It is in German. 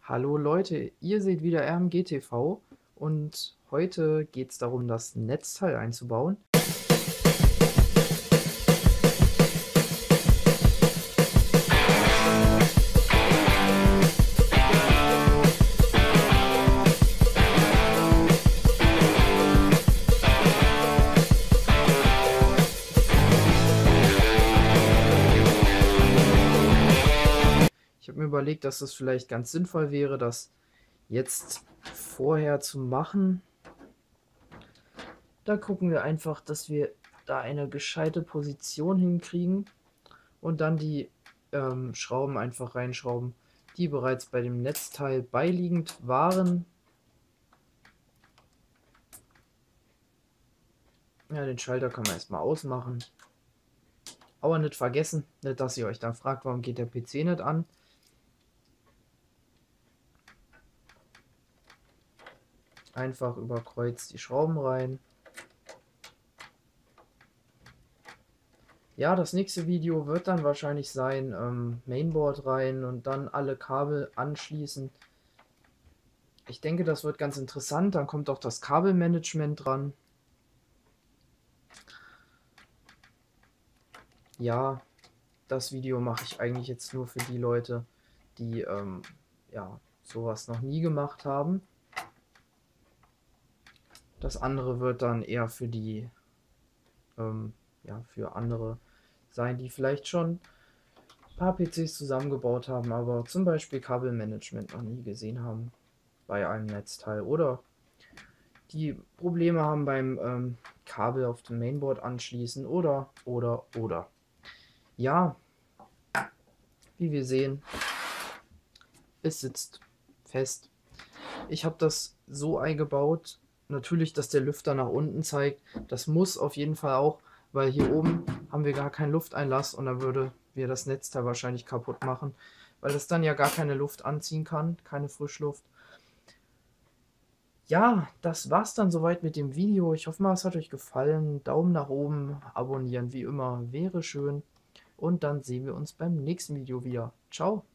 Hallo Leute, ihr seht wieder RMG TV und heute geht es darum, das Netzteil einzubauen. Ich habe mir überlegt, dass es vielleicht ganz sinnvoll wäre, das jetzt vorher zu machen. Da gucken wir einfach, dass wir da eine gescheite Position hinkriegen und dann die Schrauben einfach reinschrauben, die bereits bei dem Netzteil beiliegend waren. Ja, den Schalter kann man erstmal ausmachen. Aber nicht vergessen, nicht, dass ihr euch dann fragt, warum geht der PC nicht an. Einfach über Kreuz die Schrauben rein. Ja, das nächste Video wird dann wahrscheinlich sein, Mainboard rein und dann alle Kabel anschließen. Ich denke, das wird ganz interessant. Dann kommt auch das Kabelmanagement dran. Ja, das Video mache ich eigentlich jetzt nur für die Leute, die ja, sowas noch nie gemacht haben. Das andere wird dann eher für die, ja, für andere sein, die vielleicht schon ein paar PCs zusammengebaut haben, aber zum Beispiel Kabelmanagement noch nie gesehen haben bei einem Netzteil oder die Probleme haben beim Kabel auf dem Mainboard anschließen oder. Ja, wie wir sehen, es sitzt fest. Ich habe das so eingebaut, natürlich, dass der Lüfter nach unten zeigt. Das muss auf jeden Fall auch, weil hier oben haben wir gar keinen Lufteinlass und dann würde wir das Netzteil wahrscheinlich kaputt machen, weil es dann ja gar keine Luft anziehen kann, keine Frischluft. Ja, das war's dann soweit mit dem Video. Ich hoffe mal, es hat euch gefallen. Daumen nach oben, abonnieren wie immer wäre schön. Und dann sehen wir uns beim nächsten Video wieder. Ciao.